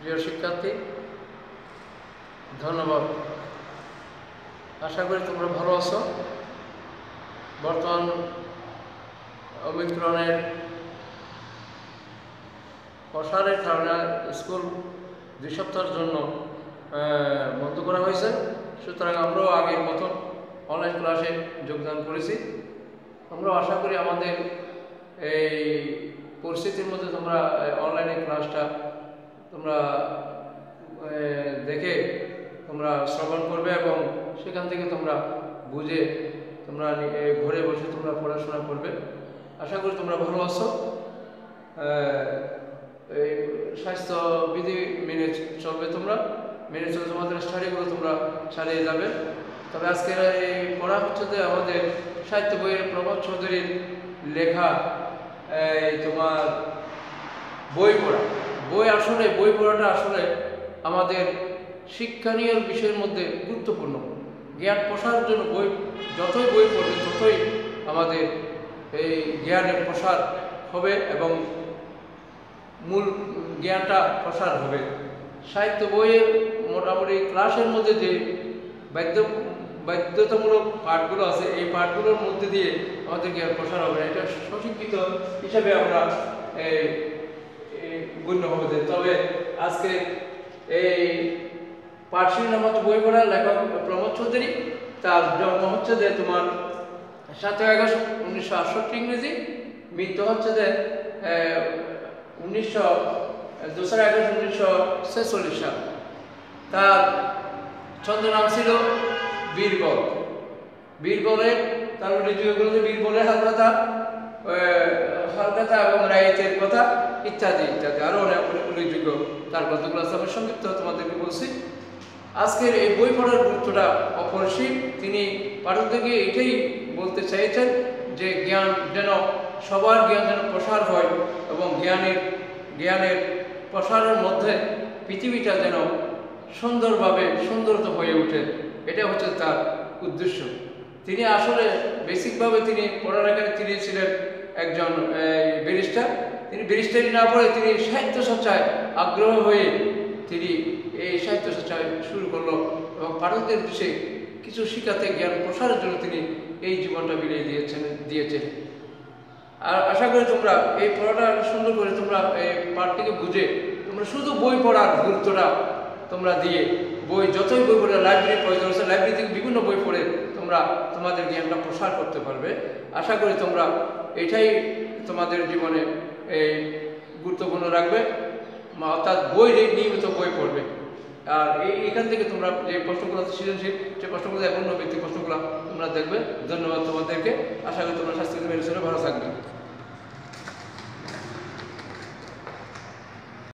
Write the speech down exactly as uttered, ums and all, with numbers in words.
প্রিয় শিক্ষার্থী, ধন্যবাদ। আশা করি তোমরা ভালো আছো। বর্তমান ওমিক্রনের প্রসারের কারণে স্কুল দুই সপ্তাহের জন্য বন্ধ করা হয়েছে। সুতরাং আমরাও আগের মতন অনলাইন ক্লাসে যোগদান করেছি। আমরা আশা করি আমাদের এই পরিস্থিতির মধ্যে তোমরা অনলাইনে ক্লাসটা তোমরা দেখে তোমরা শ্রবণ করবে এবং সেখান থেকে তোমরা বুঝে তোমরা ঘরে বসে তোমরা পড়াশোনা করবে। আশা করি তোমরা ভালো আছো। এই স্বাস্থ্যবিধি মেনে চলবে, তোমরা মেনে চলে তোমাদের স্টাডিগুলো তোমরা চালিয়ে যাবে। তবে আজকের এই পড়া হচ্ছে যে আমাদের সাহিত্য বইয়ের প্রভাত চৌধুরীর লেখা এই তোমার বই পড়া। বই আসলে বই পড়াটা আসলে আমাদের শিক্ষণীয় বিষয়ের মধ্যে গুরুত্বপূর্ণ। জ্ঞান প্রসারের জন্য বই যতই বই পড়বে ততই আমাদের এই জ্ঞানের প্রসার হবে এবং মূল জ্ঞানটা প্রসার হবে। সাহিত্য বইয়ের মোটামুটি ক্লাসের মধ্যে যে বাধ্য বাধ্যতামূলক পাঠগুলো আছে, এই পাঠগুলোর মধ্যে দিয়ে আমাদের জ্ঞান প্রসার হবে। এটা সশিক্ষিত হিসাবে আমরা গণ্য হবে। তবে আজকে এই পাঠশীল নামক বই পড়ার লেখক প্রমোদ চৌধুরী, তার জন্ম হচ্ছে যে তোমার সাতই আগস্ট উনিশশো আটষট্টি ইংরেজি, মৃত্যু হচ্ছে যে উনিশশো দোসরা আগস্ট উনিশশো ছেচল্লিশ সাল। তার ছদ্মনাম ছিল বীরবল। বীরবলের তার উল্লেখযোগ্য বীরবলের হালখাতা, হালখাতা এবং রাইতের কথা ইত্যাদি ইত্যাদি আরও অনেক উল্লেখযোগ্য তার কতগুলো আছে। আমি সংক্ষিপ্ত তোমাদেরকে বলছি। আজকের এই বই পড়ার গুরুত্বটা অপরিসীম। তিনি পাঠকদেরকে এটাই বলতে চাইছেন যে জ্ঞান যেন সবার জ্ঞান যেন প্রসার হয় এবং জ্ঞানের জ্ঞানের প্রসারের মধ্যে পৃথিবীটা যেন সুন্দরভাবে সুন্দরত হয়ে ওঠে। এটা হচ্ছে তার উদ্দেশ্য। তিনি আসলে বেসিকভাবে তিনি পড়ালেখায় তিনি ছিলেন একজন ব্যারিস্টার। তিনি ব্যারিস্টারি না পড়ে তিনি সাহিত্য চর্চায় আগ্রহ হয়ে তিনি এই সাহিত্য চর্চা শুরু করলো এবং পাঠকদের উদ্দেশ্যে কিছু শিক্ষাতে জ্ঞান প্রসারের জন্য তিনি এই জীবনটা বিলিয়ে দিয়েছেন দিয়েছেন আর আশা করি তোমরা এই পড়াটা সুন্দর করে তোমরা এই পাঠটিকে বুঝে তোমরা শুধু বই পড়ার গুরুত্বটা তোমরা দিয়ে বই যতই বই পড়ে লাইব্রেরি প্রয়োজন আছে, লাইব্রেরি থেকে বিভিন্ন বই পড়ে তোমরা তোমাদের জ্ঞানটা প্রসার করতে পারবে। আশা করি তোমরা এটাই তোমাদের জীবনে এই গুরুত্বপূর্ণ রাখবে, অর্থাৎ বই নিয়মিত বই পড়বে। আর এই এখান থেকে তোমরা যে প্রশ্নগুলো সৃজনশীল যে প্রশ্নগুলো এখন ভিত্তিক প্রশ্নগুলো তোমরা দেখবে। ধন্যবাদ তোমাদেরকে। আশা করি তোমরা স্বাস্থ্য মেনে চলে ভালো থাকবে।